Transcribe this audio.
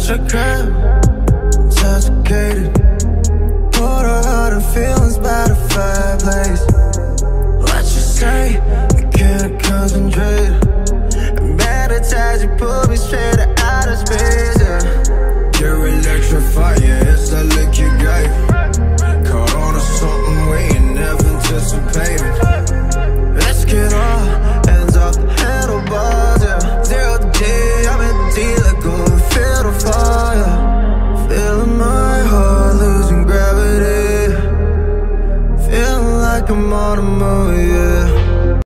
touch her crib, intoxicated. Put all her feelings by the fireplace. What you say?